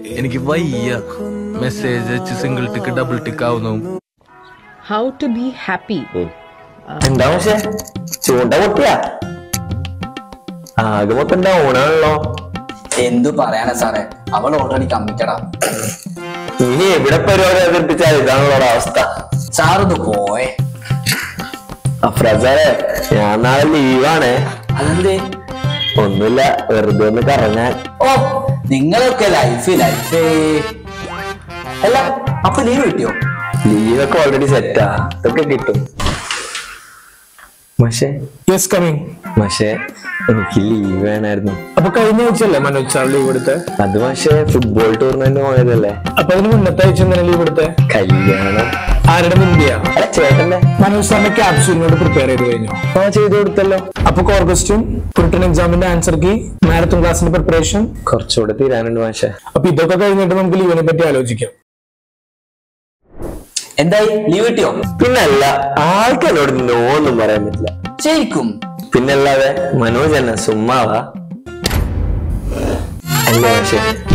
എനിക്ക് വയ്യ മെസ്സേജ് അയച്ച് സിംഗിൾ ടിക്ക് ഡബിൾ ടിക്ക് ആവുന്നു. How to be happy? എന്താ പക്ഷേ ചൂണ്ട പൊട്ടിയാ ആകെ മൊത്തം ഡൗണാണല്ലോ. എന്തു പറയാനാ സാറേ, അവൾ ഓൾറെഡി കമ്മിറ്റഡാ. ഇനി എവിടെ പരിപാടി അവതരിപ്പിച്ചാൽ ഇതാണുള്ള അവസ്ഥ. സാറൊന്ന് പോയെ. അഫ്രാസാറെ, ഞാൻ നാളെ ലീവാണ്. അതെന്തേ? ഒന്നുമില്ല, വെറുതെ ഒന്ന് കറങ്ങാൻ. ഓ, നിങ്ങളൊക്കെ ലൈഫ് അല്ല. അപ്പൊ ലീവ് കിട്ടിയോ? ലീവൊക്കെ ഓൾറെഡി സെറ്റാ, ഇതൊക്കെ കിട്ടും. പക്ഷേ എനിക്ക് ലീവ് വേണമായിരുന്നു. അപ്പൊ കഴിഞ്ഞ ആഴ്ചയല്ലേ മനോജ് സാർ ലീവ് എടുത്തേ? അത് പക്ഷേ ഫുട്ബോൾ ടൂർണമെന്റ് പോയതല്ലേ. അപ്പൊ അതിന് മുന്നത്തെ ആഴ്ച എന്താണ് ലീവ് എടുത്തേ? കല്യാണം. ആരുടെ മുൻപിയാ? ചേട്ടന്റെ. മനോജ് സാറിന്റെ ക്യാപ്സ്യൂളിനോട് പ്രിപ്പയർ ചെയ്ത് കഴിഞ്ഞു? ചെയ്തു കൊടുത്തല്ലോ. അപ്പൊ കോർ ക്വസ്റ്റ്യൻ, റിട്ടൺ എക്സാമിന്റെ ആൻസർ കീ, മാരത്തോൺ ക്ലാസിന്റെ പ്രിപ്പറേഷൻ കുറച്ചുകൂടെ തീരാനുണ്ട് പക്ഷേ. അപ്പൊ ഇതൊക്കെ കഴിഞ്ഞിട്ട് നമുക്ക് ലീവിനെ പറ്റി ആലോചിക്കാം. എന്തായി, ലീവ് കിട്ടിയോ? പിന്നല്ല, ആൾക്കെന്നോട് നോ ഒന്നും പറയാൻ പറ്റില്ല. ശരിക്കും? പിന്നല്ലാതെ മനോജ് തന്നെ സുമ്മാവാ അല്ലേ പക്ഷേ.